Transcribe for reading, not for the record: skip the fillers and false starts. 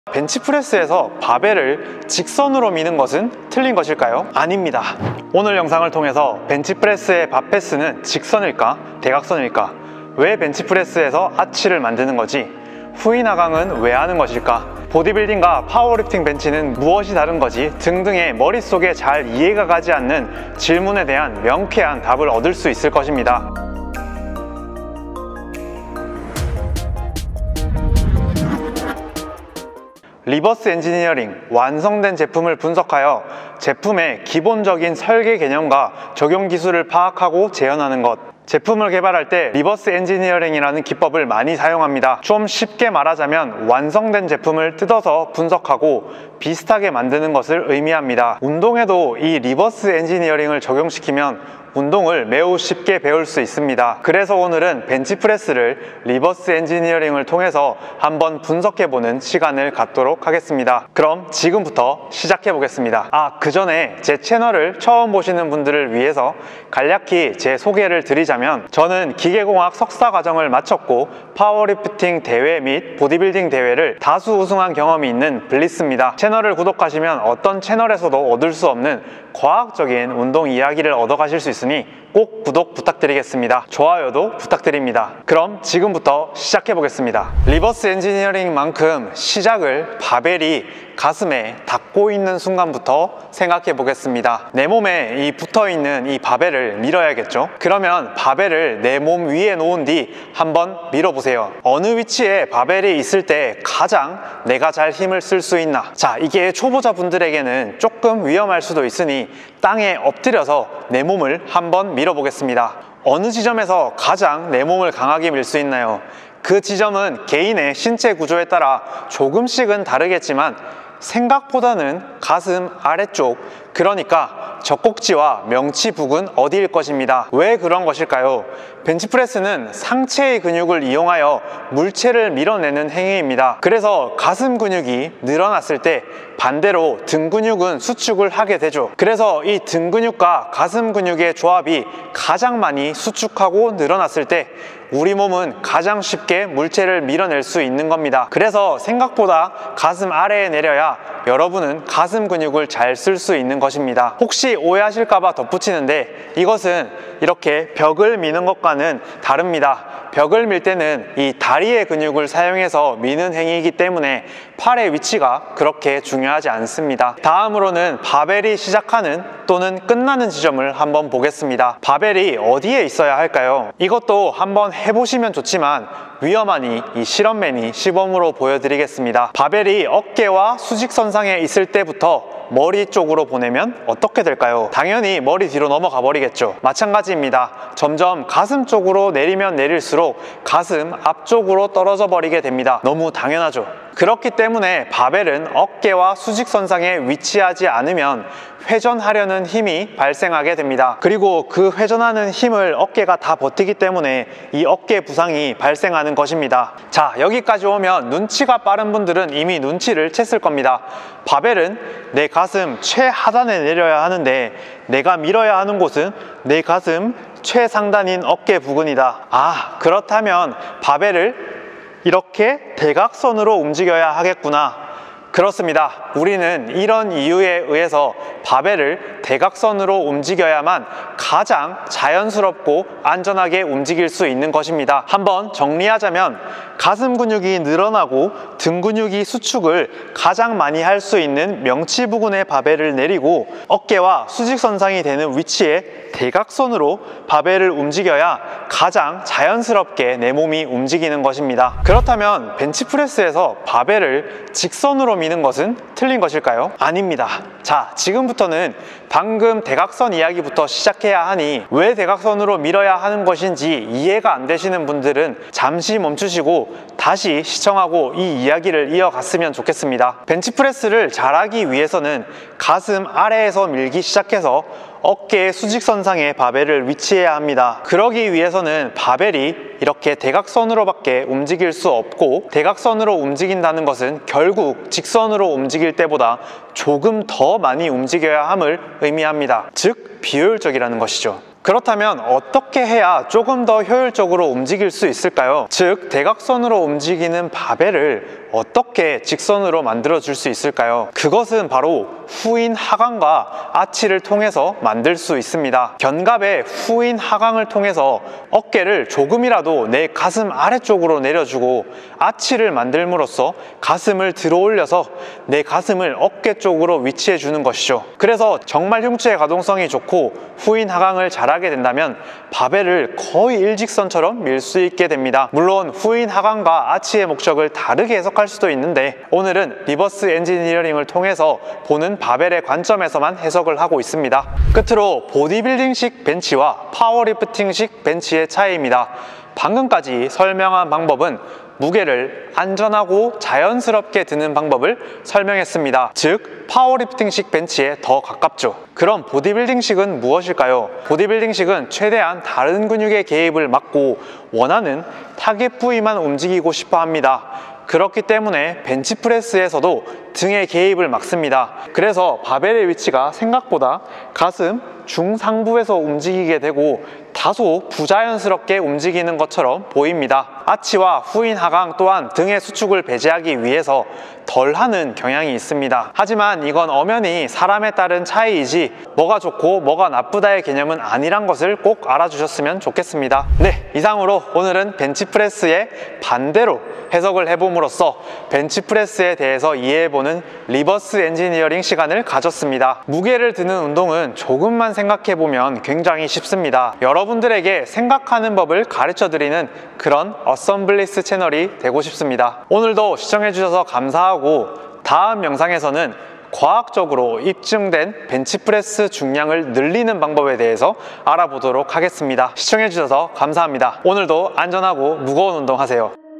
벤치프레스에서 바벨을 직선으로 미는 것은 틀린 것일까요? 아닙니다. 오늘 영상을 통해서 벤치프레스의 바페스는 직선일까? 대각선일까? 왜 벤치프레스에서 아치를 만드는 거지? 후인 하강은 왜 하는 것일까? 보디빌딩과 파워리프팅 벤치는 무엇이 다른 거지? 등등의 머릿속에 잘 이해가 가지 않는 질문에 대한 명쾌한 답을 얻을 수 있을 것입니다. 리버스 엔지니어링, 완성된 제품을 분석하여 제품의 기본적인 설계 개념과 적용 기술을 파악하고 재현하는 것. 제품을 개발할 때 리버스 엔지니어링이라는 기법을 많이 사용합니다. 좀 쉽게 말하자면 완성된 제품을 뜯어서 분석하고 비슷하게 만드는 것을 의미합니다. 운동에도 이 리버스 엔지니어링을 적용시키면 운동을 매우 쉽게 배울 수 있습니다. 그래서 오늘은 벤치프레스를 리버스 엔지니어링을 통해서 한번 분석해보는 시간을 갖도록 하겠습니다. 그럼 지금부터 시작해 보겠습니다. 그 전에 제 채널을 처음 보시는 분들을 위해서 간략히 제 소개를 드리자면, 저는 기계공학 석사 과정을 마쳤고 파워리프팅 대회 및 보디빌딩 대회를 다수 우승한 경험이 있는 블리스입니다. 채널을 구독하시면 어떤 채널에서도 얻을 수 없는 과학적인 운동 이야기를 얻어가실 수 있으니 꼭 구독 부탁드리겠습니다. 좋아요도 부탁드립니다. 그럼 지금부터 시작해 보겠습니다. 리버스 엔지니어링만큼 시작을 바벨이 가슴에 닿고 있는 순간부터 생각해 보겠습니다. 내 몸에 이 붙어 있는 이 바벨을 밀어야겠죠? 그러면 바벨을 내 몸 위에 놓은 뒤 한번 밀어보세요. 어느 위치에 바벨이 있을 때 가장 내가 잘 힘을 쓸 수 있나? 자, 이게 초보자분들에게는 조금 위험할 수도 있으니 땅에 엎드려서 내 몸을 한번 밀어보겠습니다. 어느 지점에서 가장 내 몸을 강하게 밀 수 있나요? 그 지점은 개인의 신체 구조에 따라 조금씩은 다르겠지만 생각보다는 가슴 아래쪽, 그러니까 젖꼭지와 명치 부근 어디일 것입니다. 왜 그런 것일까요? 벤치프레스는 상체의 근육을 이용하여 물체를 밀어내는 행위입니다. 그래서 가슴 근육이 늘어났을 때 반대로 등 근육은 수축을 하게 되죠. 그래서 이 등 근육과 가슴 근육의 조합이 가장 많이 수축하고 늘어났을 때 우리 몸은 가장 쉽게 물체를 밀어낼 수 있는 겁니다. 그래서 생각보다 가슴 아래에 내려야 여러분은 가슴 근육을 잘 쓸 수 있는 것입니다. 혹시 오해하실까봐 덧붙이는데, 이것은 이렇게 벽을 미는 것과는 다릅니다. 벽을 밀 때는 이 다리의 근육을 사용해서 미는 행위이기 때문에 팔의 위치가 그렇게 중요하지 않습니다. 다음으로는 바벨이 시작하는 또는 끝나는 지점을 한번 보겠습니다. 바벨이 어디에 있어야 할까요? 이것도 한번 해보시면 좋지만 위험하니 이 실험맨이 시범으로 보여드리겠습니다. 바벨이 어깨와 수직선상에 있을 때부터 머리 쪽으로 보내면 어떻게 될까요? 당연히 머리 뒤로 넘어가 버리겠죠. 마찬가지입니다. 점점 가슴 쪽으로 내리면 내릴수록 가슴 앞쪽으로 떨어져 버리게 됩니다. 너무 당연하죠. 그렇기 때문에 바벨은 어깨와 수직선상에 위치하지 않으면 회전하려는 힘이 발생하게 됩니다. 그리고 그 회전하는 힘을 어깨가 다 버티기 때문에 이 어깨 부상이 발생하는 것입니다. 자, 여기까지 오면 눈치가 빠른 분들은 이미 눈치를 챘을 겁니다. 바벨은 내 가슴 최하단에 내려야 하는데 내가 밀어야 하는 곳은 내 가슴 최상단인 어깨 부근이다. 그렇다면 바벨을 이렇게 대각선으로 움직여야 하겠구나. 그렇습니다. 우리는 이런 이유에 의해서 바벨을 대각선으로 움직여야만 가장 자연스럽고 안전하게 움직일 수 있는 것입니다. 한번 정리하자면 가슴 근육이 늘어나고 등 근육이 수축을 가장 많이 할 수 있는 명치 부근의 바벨을 내리고 어깨와 수직선상이 되는 위치에 대각선으로 바벨을 움직여야 가장 자연스럽게 내 몸이 움직이는 것입니다. 그렇다면 벤치프레스에서 바벨을 직선으로 미는 것은 틀린 것일까요? 아닙니다. 자, 지금부터는 방금 대각선 이야기부터 시작해야 하니 왜 대각선으로 밀어야 하는 것인지 이해가 안 되시는 분들은 잠시 멈추시고 다시 시청하고 이 이야기를 이어갔으면 좋겠습니다. 벤치프레스를 잘하기 위해서는 가슴 아래에서 밀기 시작해서 어깨의 수직선상에 바벨을 위치해야 합니다. 그러기 위해서는 바벨이 이렇게 대각선으로밖에 움직일 수 없고, 대각선으로 움직인다는 것은 결국 직선으로 움직일 때보다 조금 더 많이 움직여야 함을 의미합니다. 즉 비효율적이라는 것이죠. 그렇다면 어떻게 해야 조금 더 효율적으로 움직일 수 있을까요? 즉 대각선으로 움직이는 바벨을 어떻게 직선으로 만들어 줄 수 있을까요? 그것은 바로 후인 하강과 아치를 통해서 만들 수 있습니다. 견갑의 후인 하강을 통해서 어깨를 조금이라도 내 가슴 아래쪽으로 내려주고 아치를 만들므로써 가슴을 들어 올려서 내 가슴을 어깨 쪽으로 위치해 주는 것이죠. 그래서 정말 흉추의 가동성이 좋고 후인 하강을 잘하게 된다면 바벨을 거의 일직선처럼 밀 수 있게 됩니다. 물론 후인 하강과 아치의 목적을 다르게 해석할 수도 있는데 오늘은 리버스 엔지니어링을 통해서 보는 바벨의 관점에서만 해석을 하고 있습니다. 끝으로 보디빌딩식 벤치와 파워리프팅식 벤치의 차이입니다. 방금까지 설명한 방법은 무게를 안전하고 자연스럽게 드는 방법을 설명했습니다. 즉 파워리프팅식 벤치에 더 가깝죠. 그럼 보디빌딩식은 무엇일까요? 보디빌딩식은 최대한 다른 근육의 개입을 막고 원하는 타겟 부위만 움직이고 싶어 합니다. 그렇기 때문에 벤치프레스에서도 등의 개입을 막습니다. 그래서 바벨의 위치가 생각보다 가슴 중상부에서 움직이게 되고 다소 부자연스럽게 움직이는 것처럼 보입니다. 아치와 후인 하강 또한 등의 수축을 배제하기 위해서 덜하는 경향이 있습니다. 하지만 이건 엄연히 사람에 따른 차이이지 뭐가 좋고 뭐가 나쁘다의 개념은 아니란 것을 꼭 알아주셨으면 좋겠습니다. 네, 이상으로 오늘은 벤치프레스의 반대로 해석을 해봄으로써 벤치프레스에 대해서 이해해보는 리버스 엔지니어링 시간을 가졌습니다. 무게를 드는 운동은 조금만 생각해보면 굉장히 쉽습니다. 여러분들에게 생각하는 법을 가르쳐드리는 그런 어썸블리스 채널이 되고 싶습니다. 오늘도 시청해주셔서 감사하고 다음 영상에서는 과학적으로 입증된 벤치프레스 중량을 늘리는 방법에 대해서 알아보도록 하겠습니다. 시청해주셔서 감사합니다. 오늘도 안전하고 무거운 운동 하세요.